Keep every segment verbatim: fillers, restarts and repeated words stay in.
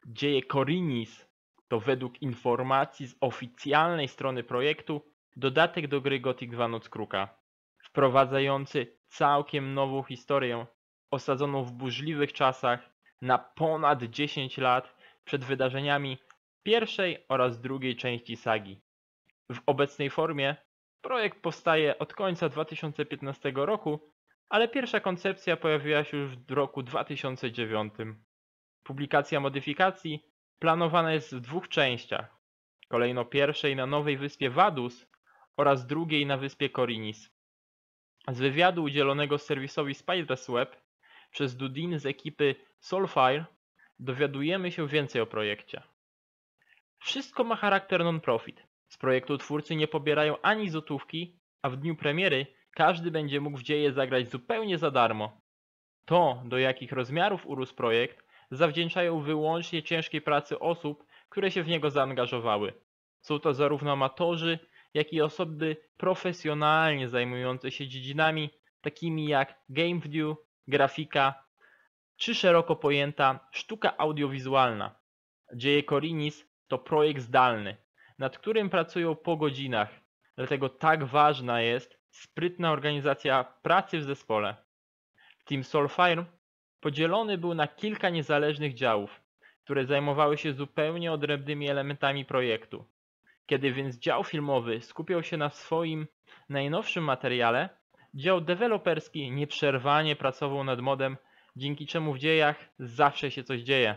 Dzieje Korinis to według informacji z oficjalnej strony projektu dodatek do gry Gothic dwa Noc Kruka, wprowadzający całkiem nową historię osadzoną w burzliwych czasach na ponad dziesięć lat przed wydarzeniami pierwszej oraz drugiej części sagi. W obecnej formie projekt powstaje od końca dwa tysiące piętnastego roku, ale pierwsza koncepcja pojawiła się już w roku dwa tysiące dziewiątym. Publikacja modyfikacji planowana jest w dwóch częściach. Kolejno pierwszej na nowej wyspie Vaduz oraz drugiej na wyspie Korinis. Z wywiadu udzielonego serwisowi Spider's Web przez Dudin z ekipy Soulfire dowiadujemy się więcej o projekcie. Wszystko ma charakter non-profit. Z projektu twórcy nie pobierają ani złotówki, a w dniu premiery każdy będzie mógł w dzieje zagrać zupełnie za darmo. To, do jakich rozmiarów urósł projekt, zawdzięczają wyłącznie ciężkiej pracy osób, które się w niego zaangażowały. Są to zarówno amatorzy, jak i osoby profesjonalnie zajmujące się dziedzinami takimi jak game view, grafika czy szeroko pojęta sztuka audiowizualna. Dzieje Korinis to projekt zdalny, nad którym pracują po godzinach, dlatego tak ważna jest sprytna organizacja pracy w zespole. Team Soulfire podzielony był na kilka niezależnych działów, które zajmowały się zupełnie odrębnymi elementami projektu. Kiedy więc dział filmowy skupiał się na swoim najnowszym materiale, dział deweloperski nieprzerwanie pracował nad modem, dzięki czemu w dziejach zawsze się coś dzieje.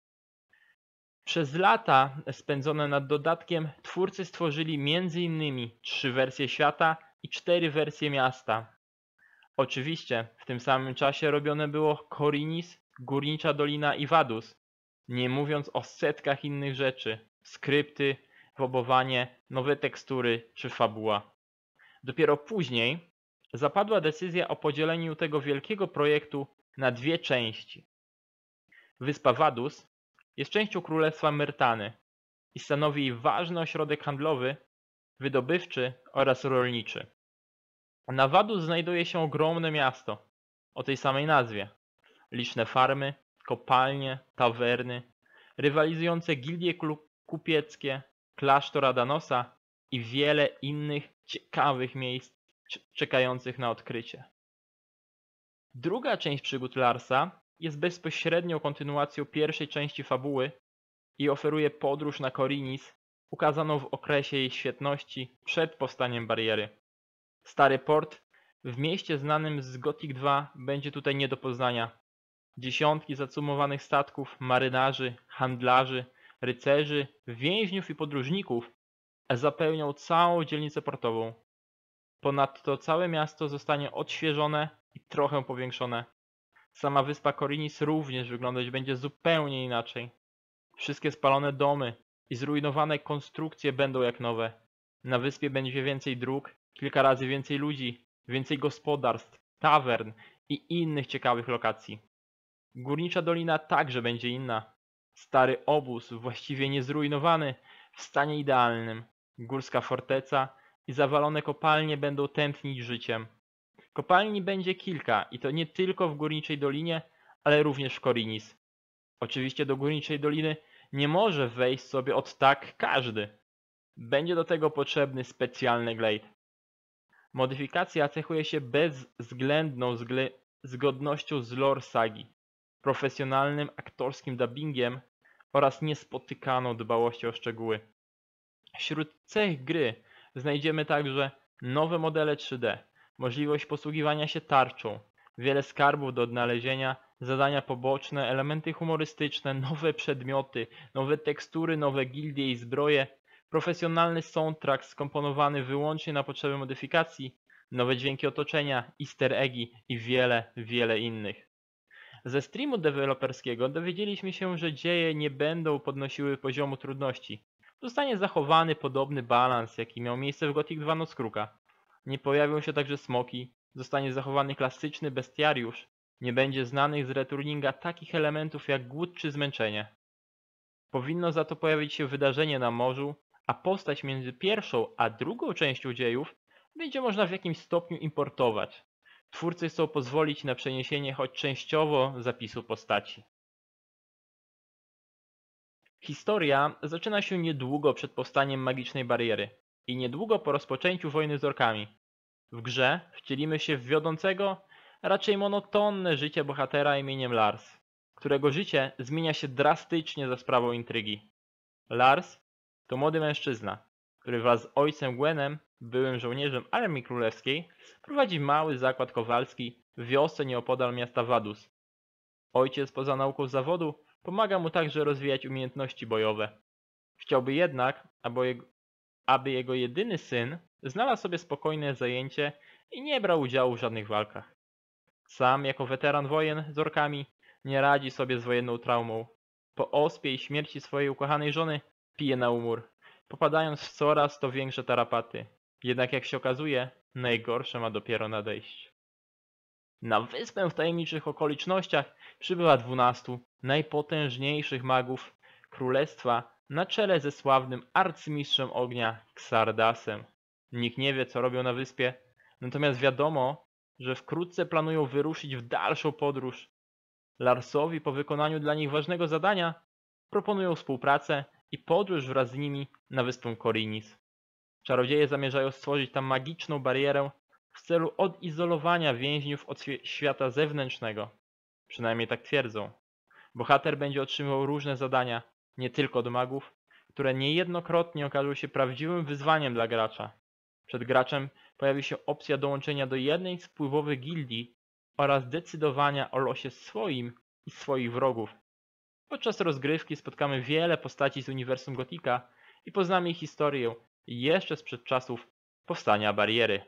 Przez lata spędzone nad dodatkiem twórcy stworzyli między innymi trzy wersje świata i cztery wersje miasta. Oczywiście w tym samym czasie robione było Korinis, Górnicza Dolina i Vaduz, nie mówiąc o setkach innych rzeczy, skrypty, wobowanie, nowe tekstury czy fabuła. Dopiero później zapadła decyzja o podzieleniu tego wielkiego projektu na dwie części. Wyspa Vaduz jest częścią Królestwa Myrtany i stanowi jej ważny ośrodek handlowy, wydobywczy oraz rolniczy. Na Vaduz znajduje się ogromne miasto o tej samej nazwie. Liczne farmy, kopalnie, tawerny, rywalizujące gildie kupieckie, klasztor Adanosa i wiele innych ciekawych miejsc czekających na odkrycie. Druga część przygód Larsa jest bezpośrednią kontynuacją pierwszej części fabuły i oferuje podróż na Korinis, ukazaną w okresie jej świetności przed powstaniem bariery. Stary port w mieście znanym z Gothic dwa będzie tutaj nie do poznania. Dziesiątki zacumowanych statków, marynarzy, handlarzy, rycerzy, więźniów i podróżników zapełnią całą dzielnicę portową. Ponadto całe miasto zostanie odświeżone i trochę powiększone. Sama wyspa Korinis również wyglądać będzie zupełnie inaczej. Wszystkie spalone domy i zrujnowane konstrukcje będą jak nowe. Na wyspie będzie więcej dróg, kilka razy więcej ludzi, więcej gospodarstw, tawern i innych ciekawych lokacji. Górnicza Dolina także będzie inna. Stary obóz, właściwie niezrujnowany, w stanie idealnym. Górska forteca i zawalone kopalnie będą tętnić życiem. Kopalni będzie kilka i to nie tylko w Górniczej Dolinie, ale również w Korinis. Oczywiście do Górniczej Doliny nie może wejść sobie od tak każdy. Będzie do tego potrzebny specjalny glejt. Modyfikacja cechuje się bezwzględną zgodnością z lore sagi, profesjonalnym aktorskim dubbingiem oraz niespotykaną dbałością o szczegóły. Wśród cech gry znajdziemy także nowe modele trzy D, możliwość posługiwania się tarczą, wiele skarbów do odnalezienia, zadania poboczne, elementy humorystyczne, nowe przedmioty, nowe tekstury, nowe gildie i zbroje, profesjonalny soundtrack skomponowany wyłącznie na potrzeby modyfikacji, nowe dźwięki otoczenia, easter eggi i wiele, wiele innych. Ze streamu deweloperskiego dowiedzieliśmy się, że dzieje nie będą podnosiły poziomu trudności. Zostanie zachowany podobny balans, jaki miał miejsce w Gothic dwa Noc Kruka. Nie pojawią się także smoki, zostanie zachowany klasyczny bestiariusz, nie będzie znanych z returninga takich elementów jak głód czy zmęczenie. Powinno za to pojawić się wydarzenie na morzu, a postać między pierwszą a drugą częścią dziejów będzie można w jakimś stopniu importować. Twórcy chcą pozwolić na przeniesienie choć częściowo zapisu postaci. Historia zaczyna się niedługo przed powstaniem magicznej bariery i niedługo po rozpoczęciu wojny z orkami. W grze wcielimy się w wiodącego, raczej monotonne życie bohatera imieniem Lars, którego życie zmienia się drastycznie za sprawą intrygi. Lars to młody mężczyzna, który wraz z ojcem Gwenem, byłym żołnierzem Armii Królewskiej, prowadzi mały zakład kowalski w wiosce nieopodal miasta Vaduz. Ojciec poza nauką zawodu pomaga mu także rozwijać umiejętności bojowe. Chciałby jednak, aby jego, aby jego jedyny syn znalazł sobie spokojne zajęcie i nie brał udziału w żadnych walkach. Sam, jako weteran wojen z orkami, nie radzi sobie z wojenną traumą. Po ospie i śmierci swojej ukochanej żony pije na umór, popadając w coraz to większe tarapaty. Jednak jak się okazuje, najgorsze ma dopiero nadejść. Na wyspę w tajemniczych okolicznościach przybywa dwunastu najpotężniejszych magów królestwa na czele ze sławnym arcymistrzem ognia Xardasem. Nikt nie wie, co robią na wyspie, natomiast wiadomo, że wkrótce planują wyruszyć w dalszą podróż. Larsowi po wykonaniu dla nich ważnego zadania proponują współpracę i podróż wraz z nimi na wyspę Khorinis. Czarodzieje zamierzają stworzyć tam magiczną barierę w celu odizolowania więźniów od świata zewnętrznego. Przynajmniej tak twierdzą. Bohater będzie otrzymywał różne zadania, nie tylko od magów, które niejednokrotnie okażą się prawdziwym wyzwaniem dla gracza. Przed graczem pojawi się opcja dołączenia do jednej z wpływowych gildii oraz decydowania o losie swoim i swoich wrogów. Podczas rozgrywki spotkamy wiele postaci z uniwersum Gotika i poznamy ich historię jeszcze sprzed czasów powstania bariery.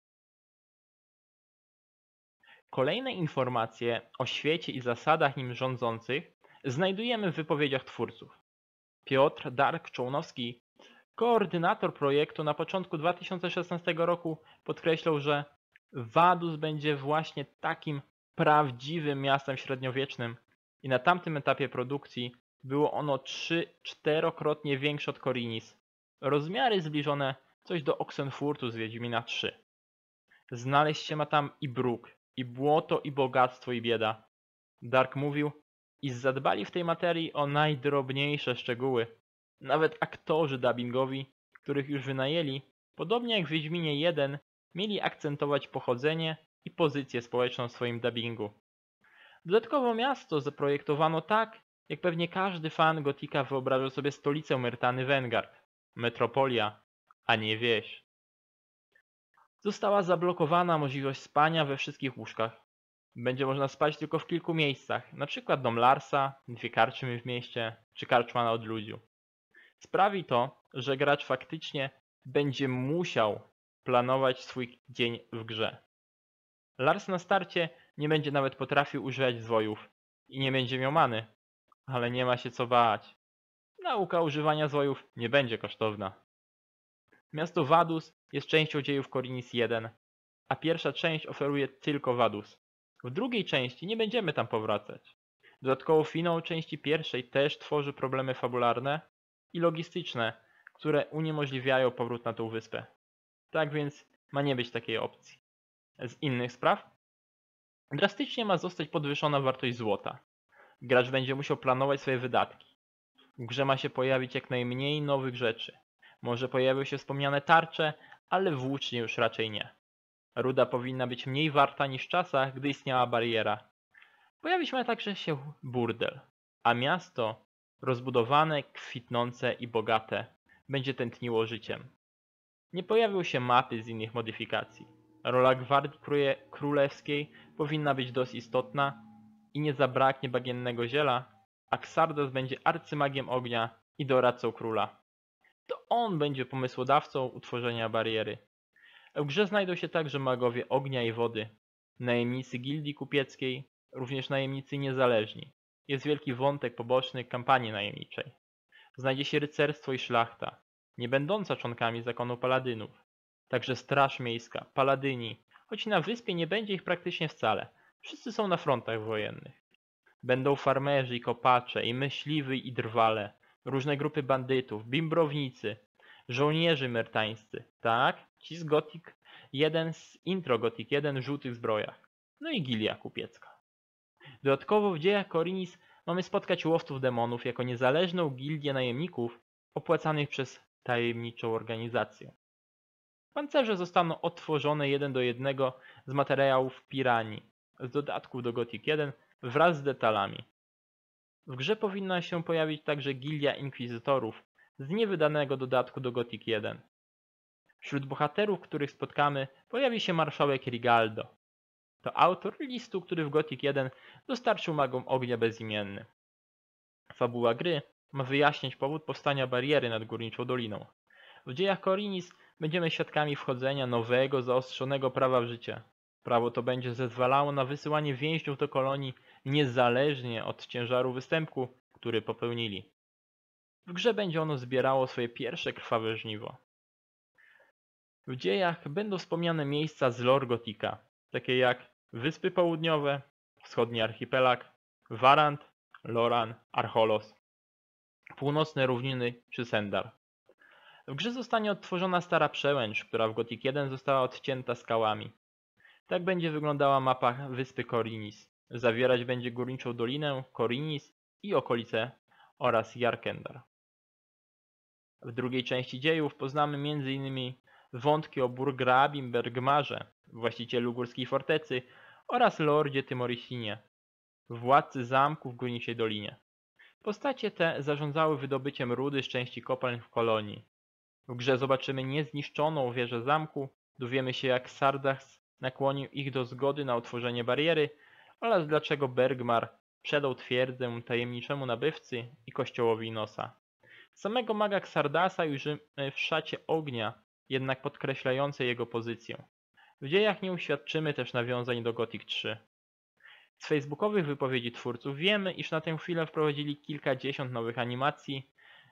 Kolejne informacje o świecie i zasadach nim rządzących znajdujemy w wypowiedziach twórców. Piotr Dark-Czołnowski, koordynator projektu, na początku dwa tysiące szesnastego roku podkreślał, że Vaduz będzie właśnie takim prawdziwym miastem średniowiecznym i na tamtym etapie produkcji było ono trzy-czterokrotnie większe od Khorinis. Rozmiary zbliżone coś do Oxenfurtu z Wiedźmina trzy. Znaleźć się ma tam i bruk, i błoto, i bogactwo, i bieda. Dark mówił, iż zadbali w tej materii o najdrobniejsze szczegóły. Nawet aktorzy dubbingowi, których już wynajęli, podobnie jak w Wiedźminie jeden, mieli akcentować pochodzenie i pozycję społeczną w swoim dubbingu. Dodatkowo miasto zaprojektowano tak, jak pewnie każdy fan Gotika wyobrażał sobie stolicę Myrtany Vengard. Metropolia, a nie wieś. Została zablokowana możliwość spania we wszystkich łóżkach. Będzie można spać tylko w kilku miejscach, np. dom Larsa, dwie karczmy w mieście, czy karczma na odludziu. Sprawi to, że gracz faktycznie będzie musiał planować swój dzień w grze. Lars na starcie nie będzie nawet potrafił używać zwojów i nie będzie miał many, ale nie ma się co bać. Nauka używania zwojów nie będzie kosztowna. Miasto Vaduz jest częścią dziejów Khorinis jeden, a pierwsza część oferuje tylko Vaduz. W drugiej części nie będziemy tam powracać. Dodatkowo finał części pierwszej też tworzy problemy fabularne i logistyczne, które uniemożliwiają powrót na tą wyspę. Tak więc ma nie być takiej opcji. Z innych spraw? Drastycznie ma zostać podwyższona wartość złota. Gracz będzie musiał planować swoje wydatki. W grze ma się pojawić jak najmniej nowych rzeczy. Może pojawią się wspomniane tarcze, ale włócznie już raczej nie. Ruda powinna być mniej warta niż w czasach, gdy istniała bariera. Pojawi się także się burdel, a miasto, rozbudowane, kwitnące i bogate, będzie tętniło życiem. Nie pojawią się mapy z innych modyfikacji. Rola Gwardii Królewskiej powinna być dość istotna i nie zabraknie bagiennego ziela, a Xardas będzie arcymagiem ognia i doradcą króla. To on będzie pomysłodawcą utworzenia bariery. W grze znajdą się także magowie ognia i wody, najemnicy gildii kupieckiej, również najemnicy niezależni. Jest wielki wątek poboczny kampanii najemniczej. Znajdzie się rycerstwo i szlachta, nie będąca członkami zakonu paladynów. Także straż miejska, paladyni, choć na wyspie nie będzie ich praktycznie wcale. Wszyscy są na frontach wojennych. Będą farmerzy i kopacze, i myśliwi i drwale, różne grupy bandytów, bimbrownicy, żołnierze myrtańscy. Tak, ci z Gothic jeden, z intro Gothic jeden w żółtych zbrojach. No i gilia kupiecka. Dodatkowo w dziejach Khorinis mamy spotkać łowców demonów jako niezależną gildię najemników opłacanych przez tajemniczą organizację. Pancerze zostaną odtworzone jeden do jednego z materiałów Piranii, z dodatków do Gothic jeden wraz z detalami. W grze powinna się pojawić także Gildia Inkwizytorów z niewydanego dodatku do Gothic jeden. Wśród bohaterów, których spotkamy, pojawi się marszałek Rigaldo. To autor listu, który w Gothic jeden dostarczył magom ognia bezimienny. Fabuła gry ma wyjaśnić powód powstania bariery nad Górniczą Doliną. W dziejach Korinis będziemy świadkami wchodzenia nowego, zaostrzonego prawa w życie. Prawo to będzie zezwalało na wysyłanie więźniów do kolonii niezależnie od ciężaru występku, który popełnili. W grze będzie ono zbierało swoje pierwsze krwawe żniwo. W dziejach będą wspomniane miejsca z lore Gotika, takie jak Wyspy Południowe, Wschodni Archipelag, Warant, Loran, Archolos, Północne Równiny czy Sendar. W grze zostanie odtworzona stara przełęcz, która w Gothic jeden została odcięta skałami. Tak będzie wyglądała mapa wyspy Korinis. Zawierać będzie Górniczą Dolinę, Korinis i okolice oraz Jarkendar. W drugiej części dziejów poznamy między innymi wątki o burgrabim Bergmarze, właścicielu górskiej fortecy, oraz lordzie Tymorisinie, władcy zamku w Górniczej Dolinie. Postacie te zarządzały wydobyciem rudy z części kopalń w kolonii. W grze zobaczymy niezniszczoną wieżę zamku, dowiemy się jak Sardas nakłonił ich do zgody na utworzenie bariery oraz dlaczego Bergmar przedał twierdzę tajemniczemu nabywcy i kościołowi Nosa. Samego maga Xardasa ujrzymy w szacie ognia, jednak podkreślającej jego pozycję. W dziejach nie uświadczymy też nawiązań do Gothic trzy. Z facebookowych wypowiedzi twórców wiemy, iż na tę chwilę wprowadzili kilkadziesiąt nowych animacji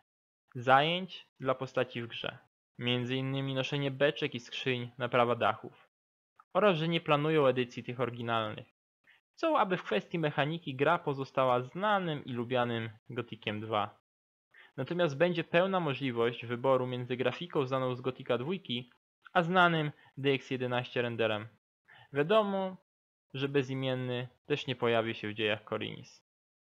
zajęć dla postaci w grze. Między innymi noszenie beczek i skrzyń, naprawa dachów. Oraz, że nie planują edycji tych oryginalnych. Chcą, aby w kwestii mechaniki gra pozostała znanym i lubianym Gothiciem dwa. Natomiast będzie pełna możliwość wyboru między grafiką znaną z Gothica dwa a znanym D X jedenaście renderem. Wiadomo, że bezimienny też nie pojawi się w dziejach Korinis.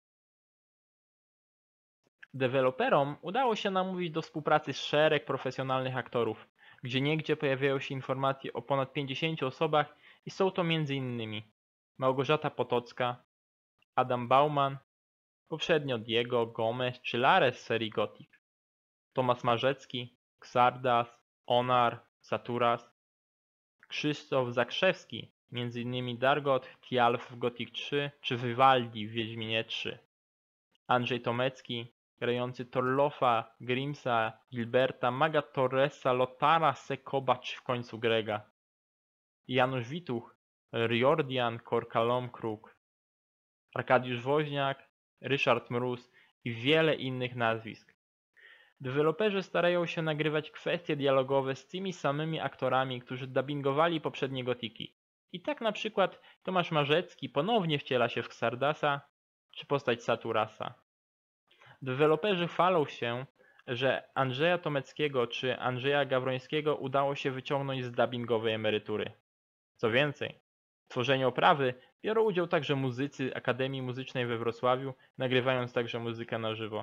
Deweloperom udało się namówić do współpracy szereg profesjonalnych aktorów, gdzie niegdzie pojawiają się informacje o ponad pięćdziesięciu osobach i są to między innymi Małgorzata Potocka, Adam Bauman, poprzednio Diego Gomez czy Lares z serii Gothic, Tomasz Marzecki, Xardas, Onar, Saturas, Krzysztof Zakrzewski, między innymi Dargot, Thialf w Gothic trzy czy Vivaldi w Wiedźminie trzy, Andrzej Tomecki, grający Torlofa, Grimsa, Gilberta, Maga Torresa, Lotara, Sekoba czy w końcu Grega, Janusz Wituch, Riordian, Korkalom Kruk, Arkadiusz Woźniak, Ryszard Mróz i wiele innych nazwisk. Deweloperzy starają się nagrywać kwestie dialogowe z tymi samymi aktorami, którzy dubbingowali poprzednie Gothiki. I tak na przykład Tomasz Marzecki ponownie wciela się w Xardasa czy postać Saturasa. Deweloperzy chwalą się, że Andrzeja Tomeckiego czy Andrzeja Gawrońskiego udało się wyciągnąć z dubbingowej emerytury. Co więcej, w tworzeniu oprawy biorą udział także muzycy Akademii Muzycznej we Wrocławiu, nagrywając także muzykę na żywo.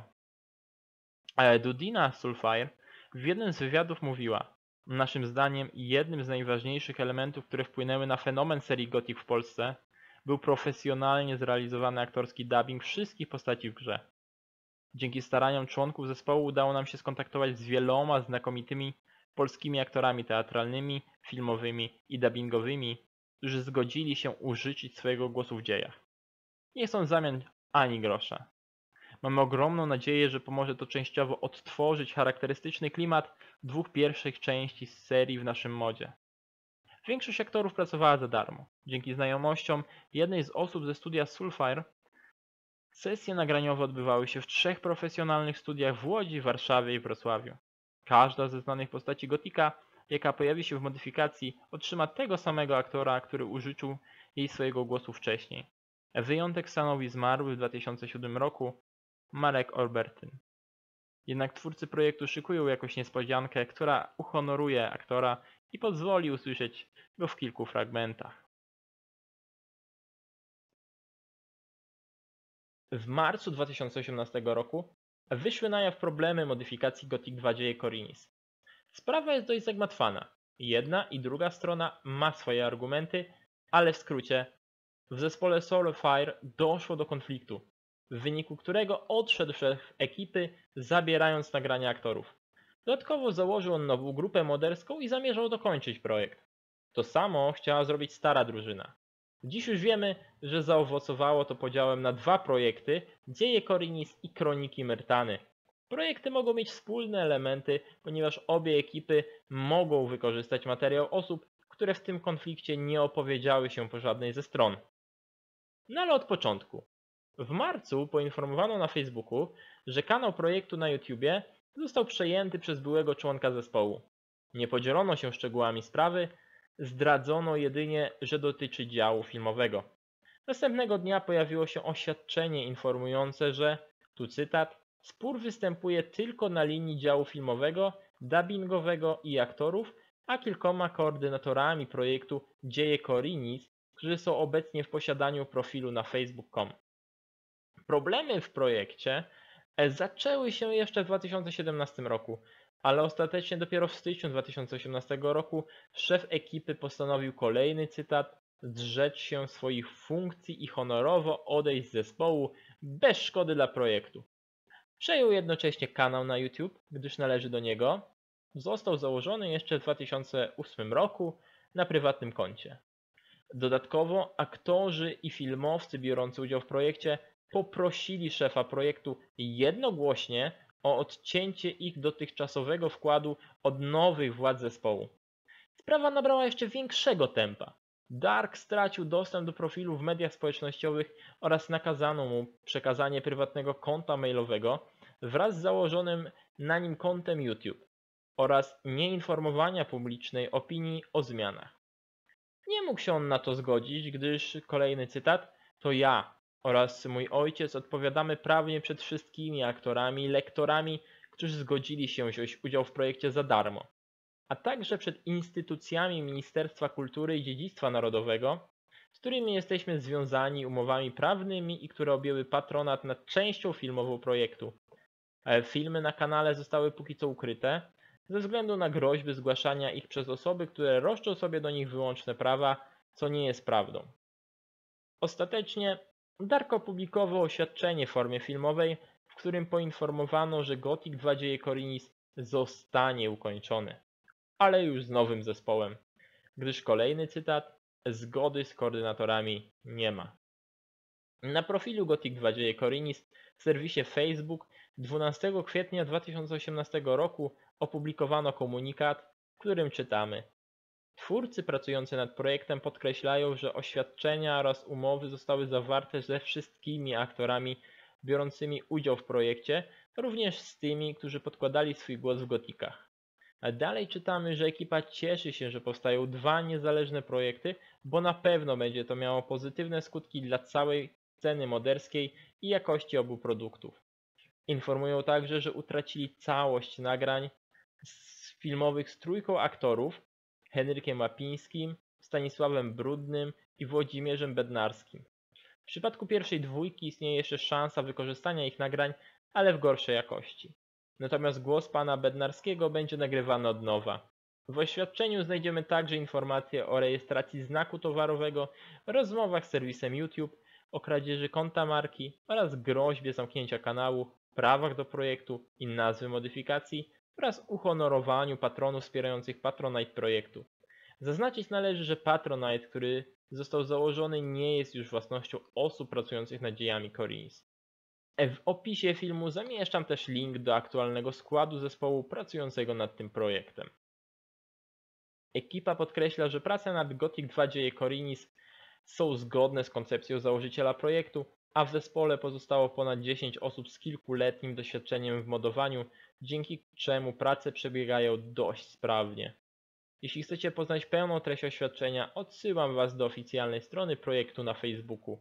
Dudina Sulfire w jednym z wywiadów mówiła: naszym zdaniem jednym z najważniejszych elementów, które wpłynęły na fenomen serii Gothic w Polsce, był profesjonalnie zrealizowany aktorski dubbing wszystkich postaci w grze. Dzięki staraniom członków zespołu udało nam się skontaktować z wieloma znakomitymi polskimi aktorami teatralnymi, filmowymi i dubbingowymi, którzy zgodzili się użyczyć swojego głosu w dziejach. Nie chcą w zamian ani grosza. Mamy ogromną nadzieję, że pomoże to częściowo odtworzyć charakterystyczny klimat dwóch pierwszych części z serii w naszym modzie. Większość aktorów pracowała za darmo. Dzięki znajomościom jednej z osób ze studia Sulfire sesje nagraniowe odbywały się w trzech profesjonalnych studiach w Łodzi, Warszawie i Wrocławiu. Każda ze znanych postaci Gotika, jaka pojawi się w modyfikacji, otrzyma tego samego aktora, który użyczył jej swojego głosu wcześniej. Wyjątek stanowi zmarły w dwa tysiące siódmym roku Marek Orbertyn. Jednak twórcy projektu szykują jakąś niespodziankę, która uhonoruje aktora i pozwoli usłyszeć go w kilku fragmentach. W marcu dwa tysiące osiemnastego roku wyszły na jaw problemy modyfikacji Gothic dwa dzieje Korinis. Sprawa jest dość zagmatwana. Jedna i druga strona ma swoje argumenty, ale w skrócie, w zespole Soulfire doszło do konfliktu, w wyniku którego odszedł szef ekipy, zabierając nagrania aktorów. Dodatkowo założył on nową grupę moderską i zamierzał dokończyć projekt. To samo chciała zrobić stara drużyna. Dziś już wiemy, że zaowocowało to podziałem na dwa projekty, Dzieje Korinis i Kroniki Myrtany. Projekty mogą mieć wspólne elementy, ponieważ obie ekipy mogą wykorzystać materiał osób, które w tym konflikcie nie opowiedziały się po żadnej ze stron. No ale od początku. W marcu poinformowano na Facebooku, że kanał projektu na YouTubie został przejęty przez byłego członka zespołu. Nie podzielono się szczegółami sprawy, zdradzono jedynie, że dotyczy działu filmowego. Następnego dnia pojawiło się oświadczenie informujące, że, tu cytat, spór występuje tylko na linii działu filmowego, dubbingowego i aktorów, a kilkoma koordynatorami projektu Dzieje Korinis, którzy są obecnie w posiadaniu profilu na facebook kropka com. Problemy w projekcie zaczęły się jeszcze w dwa tysiące siedemnastym roku, ale ostatecznie dopiero w styczniu dwa tysiące osiemnastego roku szef ekipy postanowił kolejny cytat zrzec się swoich funkcji i honorowo odejść z zespołu bez szkody dla projektu. Przejął jednocześnie kanał na YouTube, gdyż należy do niego. Został założony jeszcze w dwa tysiące ósmym roku na prywatnym koncie. Dodatkowo aktorzy i filmowcy biorący udział w projekcie poprosili szefa projektu jednogłośnie o odcięcie ich dotychczasowego wkładu od nowych władz zespołu. Sprawa nabrała jeszcze większego tempa. Dark stracił dostęp do profilu w mediach społecznościowych oraz nakazano mu przekazanie prywatnego konta mailowego wraz z założonym na nim kontem YouTube oraz nieinformowania publicznej opinii o zmianach. Nie mógł się on na to zgodzić, gdyż, kolejny cytat, to ja oraz mój ojciec odpowiadamy prawnie przed wszystkimi aktorami i lektorami, którzy zgodzili się wziąć udział w projekcie za darmo, a także przed instytucjami Ministerstwa Kultury i Dziedzictwa Narodowego, z którymi jesteśmy związani umowami prawnymi i które objęły patronat nad częścią filmową projektu. Filmy na kanale zostały póki co ukryte, ze względu na groźby zgłaszania ich przez osoby, które roszczą sobie do nich wyłączne prawa, co nie jest prawdą. Ostatecznie Dark opublikował oświadczenie w formie filmowej, w którym poinformowano, że Gothic dwa dzieje Korinis zostanie ukończony, ale już z nowym zespołem, gdyż, kolejny cytat, zgody z koordynatorami nie ma. Na profilu Gothic dwa dzieje Korinis w serwisie Facebook dwunastego kwietnia dwa tysiące osiemnastego roku opublikowano komunikat, w którym czytamy: twórcy pracujący nad projektem podkreślają, że oświadczenia oraz umowy zostały zawarte ze wszystkimi aktorami biorącymi udział w projekcie, również z tymi, którzy podkładali swój głos w Gothicach. A dalej czytamy, że ekipa cieszy się, że powstają dwa niezależne projekty, bo na pewno będzie to miało pozytywne skutki dla całej sceny moderskiej i jakości obu produktów. Informują także, że utracili całość nagrań filmowych z trójką aktorów, Henrykiem Łapińskim, Stanisławem Brudnym i Włodzimierzem Bednarskim. W przypadku pierwszej dwójki istnieje jeszcze szansa wykorzystania ich nagrań, ale w gorszej jakości. Natomiast głos pana Bednarskiego będzie nagrywany od nowa. W oświadczeniu znajdziemy także informacje o rejestracji znaku towarowego, rozmowach z serwisem YouTube, o kradzieży konta marki oraz groźbie zamknięcia kanału, prawach do projektu i nazwy modyfikacji oraz uhonorowaniu patronów wspierających Patronite projektu. Zaznaczyć należy, że Patronite, który został założony, nie jest już własnością osób pracujących nad dziejami Korinis. W opisie filmu zamieszczam też link do aktualnego składu zespołu pracującego nad tym projektem. Ekipa podkreśla, że prace nad Gothic dwa dzieje Korinis są zgodne z koncepcją założyciela projektu, a w zespole pozostało ponad dziesięć osób z kilkuletnim doświadczeniem w modowaniu, dzięki czemu prace przebiegają dość sprawnie. Jeśli chcecie poznać pełną treść oświadczenia, odsyłam Was do oficjalnej strony projektu na Facebooku.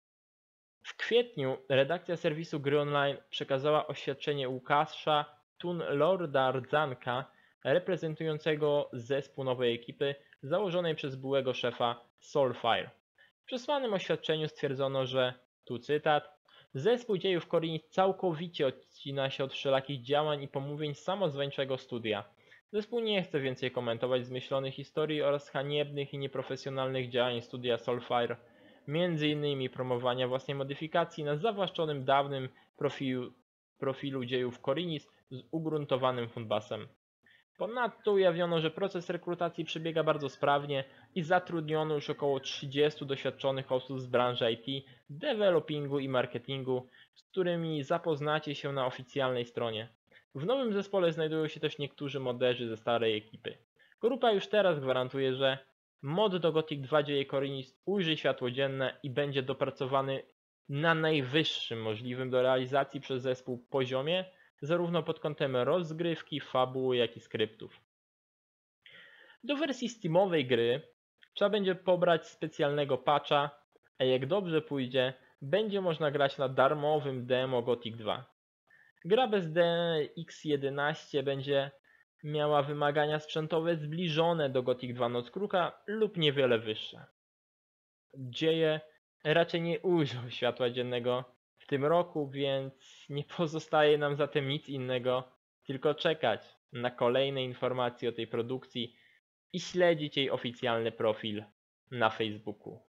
W kwietniu redakcja serwisu Gry Online przekazała oświadczenie Łukasza Thun-Lorda-Rdzanka, reprezentującego zespół nowej ekipy założonej przez byłego szefa Soulfire. W przesłanym oświadczeniu stwierdzono, że, tu cytat, Zespół Dziejów Korinis całkowicie odcina się od wszelakich działań i pomówień samozwańczego studia. Zespół nie chce więcej komentować zmyślonych historii oraz haniebnych i nieprofesjonalnych działań studia Soulfire, między innymi promowania własnej modyfikacji na zawłaszczonym dawnym profilu, profilu Dziejów Korinis z ugruntowanym fundbasem. Ponadto ujawniono, że proces rekrutacji przebiega bardzo sprawnie i zatrudniono już około trzydziestu doświadczonych osób z branży I T, developingu i marketingu, z którymi zapoznacie się na oficjalnej stronie. W nowym zespole znajdują się też niektórzy moderzy ze starej ekipy. Grupa już teraz gwarantuje, że mod do Gothic dwa Dzieje Korinis ujrzy światło dzienne i będzie dopracowany na najwyższym możliwym do realizacji przez zespół poziomie, zarówno pod kątem rozgrywki, fabuły, jak i skryptów. Do wersji steamowej gry trzeba będzie pobrać specjalnego patcha, a jak dobrze pójdzie, będzie można grać na darmowym demo Gothic dwa. Gra bez D X jedenaście będzie miała wymagania sprzętowe zbliżone do Gothic dwa Noc Kruka lub niewiele wyższe. Dzieje raczej nie ujrzą światła dziennego w tym roku, więc nie pozostaje nam zatem nic innego, tylko czekać na kolejne informacje o tej produkcji i śledzić jej oficjalny profil na Facebooku.